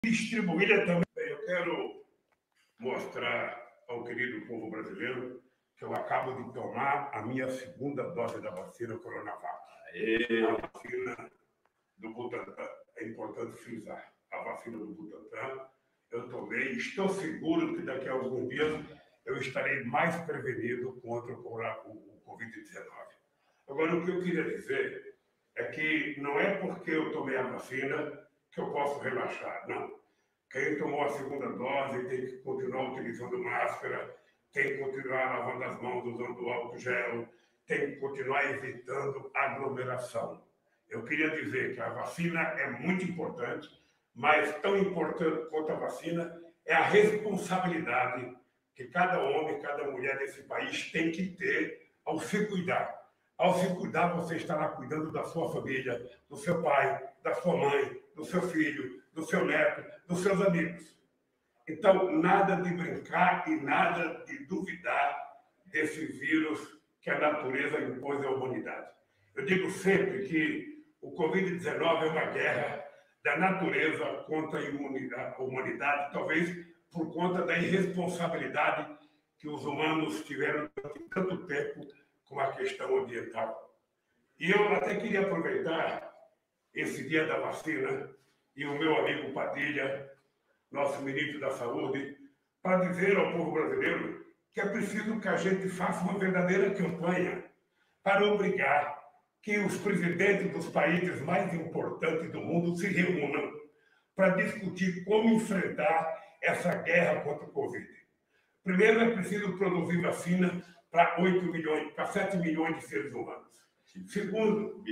distribuí-la também. Eu quero mostrar ao querido povo brasileiro que eu acabo de tomar a minha segunda dose da vacina Coronavac. A vacina do Butantan. É importante frisar. A vacina do Butantan, eu tomei. Estou seguro que daqui a alguns dias eu estarei mais prevenido contra o Covid-19. Agora, o que eu queria dizer é que não é porque eu tomei a vacina que eu posso relaxar, não. Quem tomou a segunda dose tem que continuar utilizando máscara, tem que continuar lavando as mãos, usando álcool gel, tem que continuar evitando aglomeração. Eu queria dizer que a vacina é muito importante, mas tão importante quanto a vacina é a responsabilidade que cada homem, cada mulher desse país tem que ter ao se cuidar. Ao se cuidar, você estará cuidando da sua família, do seu pai, da sua mãe, do seu filho, do seu neto, dos seus amigos. Então, nada de brincar e nada de duvidar desse vírus que a natureza impôs à humanidade. Eu digo sempre que o Covid-19 é uma guerra da natureza contra a humanidade, talvez por conta da irresponsabilidade que os humanos tiveram durante tanto tempo com a questão ambiental. E eu até queria aproveitar esse dia da vacina e o meu amigo Padilha, nosso ministro da Saúde, para dizer ao povo brasileiro que é preciso que a gente faça uma verdadeira campanha para obrigar que os presidentes dos países mais importantes do mundo se reúnam para discutir como enfrentar essa guerra contra o Covid. Primeiro, é preciso produzir vacina para 8 milhões, para 7 milhões de seres humanos. Segundo,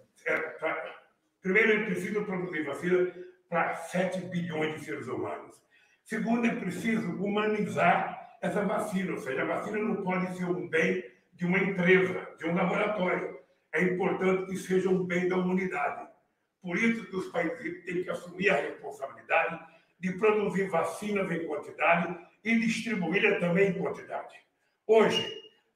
primeiro é preciso produzir vacina para 7 bilhões de seres humanos. Segundo, é preciso humanizar essa vacina, ou seja, a vacina não pode ser um bem de uma empresa, de um laboratório. É importante que seja um bem da humanidade. Por isso que os países têm que assumir a responsabilidade de produzir vacinas em quantidade e distribuí-las também em quantidade. Hoje,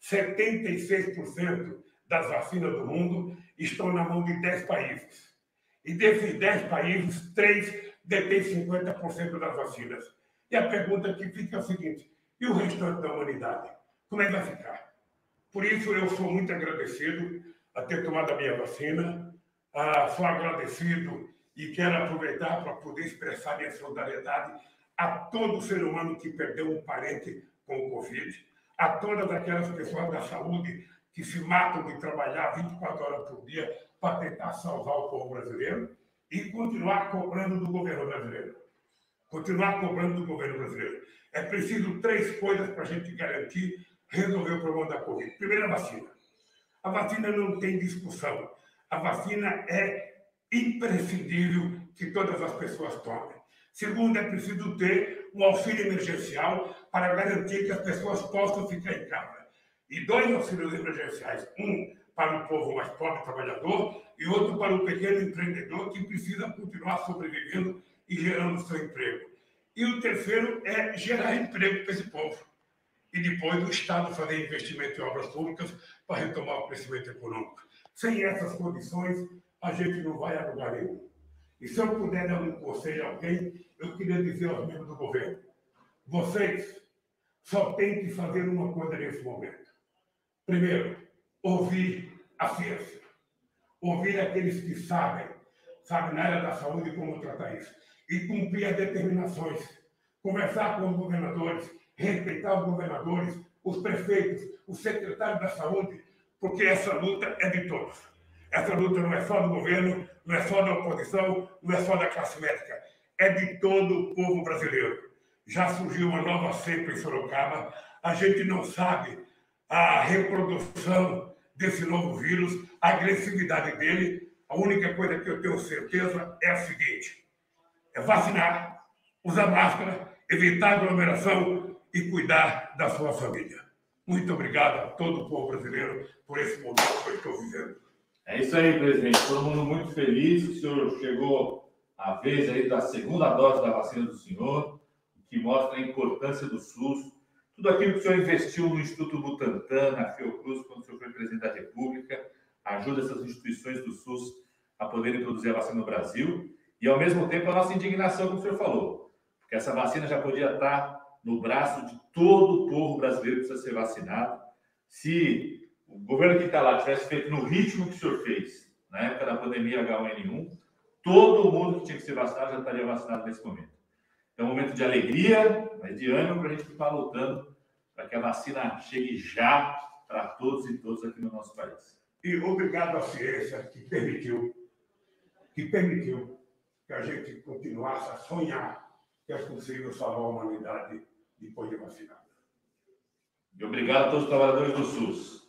76% das vacinas do mundo estão na mão de 10 países. E desses 10 países, 3 detêm 50% das vacinas. E a pergunta que fica é a seguinte: e o restante da humanidade? Como é que vai ficar? Por isso, eu sou muito agradecido a ter tomado a minha vacina. Sou agradecido e quero aproveitar para poder expressar minha solidariedade a todo ser humano que perdeu um parente com o Covid, a todas aquelas pessoas da saúde que se matam de trabalhar 24 horas por dia para tentar salvar o povo brasileiro e continuar cobrando do governo brasileiro. Continuar cobrando do governo brasileiro. É preciso 3 coisas para a gente garantir resolver o problema da Covid. Primeiro, a vacina. A vacina não tem discussão. A vacina é imprescindível que todas as pessoas tomem. Segundo, é preciso ter um auxílio emergencial para garantir que as pessoas possam ficar em casa. E 2 auxílios emergenciais. Um para o povo mais pobre, trabalhador, e outro para o pequeno empreendedor que precisa continuar sobrevivendo e gerando seu emprego. E o terceiro é gerar emprego para esse povo. E depois o Estado fazer investimento em obras públicas para retomar o crescimento econômico. Sem essas condições, a gente não vai a lugar nenhum. E se eu puder dar um conselho a alguém, eu queria dizer aos membros do governo: vocês só têm que fazer uma coisa nesse momento. Primeiro, ouvir a ciência. Ouvir aqueles que sabem na área da saúde como tratar isso. E cumprir as determinações. Conversar com os governadores, respeitar os governadores, os prefeitos, os secretários da saúde, porque essa luta é de todos. Essa luta não é só do governo, não é só da oposição, não é só da classe médica. É de todo o povo brasileiro. Já surgiu uma nova cepa em Sorocaba. A gente não sabe a reprodução desse novo vírus, a agressividade dele. A única coisa que eu tenho certeza é a seguinte: é vacinar, usar máscara, evitar aglomeração e cuidar da sua família. Muito obrigado a todo o povo brasileiro por esse momento que eu estou vivendo. É isso aí, presidente. Todo mundo muito feliz. O senhor chegou a vez aí da segunda dose da vacina do senhor, que mostra a importância do SUS. Tudo aquilo que o senhor investiu no Instituto Butantan, na Fiocruz, quando o senhor foi presidente da República, ajuda essas instituições do SUS a poderem produzir a vacina no Brasil. E, ao mesmo tempo, a nossa indignação, como o senhor falou, porque essa vacina já podia estar no braço de todo o povo brasileiro que precisa ser vacinado. Se o governo que está lá tivesse feito no ritmo que o senhor fez, na época da pandemia H1N1, todo mundo que tinha que ser vacinado já estaria vacinado nesse momento. É um momento de alegria, mas de ânimo para a gente ficar lutando para que a vacina chegue já para todos e todas aqui no nosso país. E obrigado à ciência que permitiu que a gente continuasse a sonhar que é possível salvar a humanidade depois de vacinada. E obrigado a todos os trabalhadores do SUS.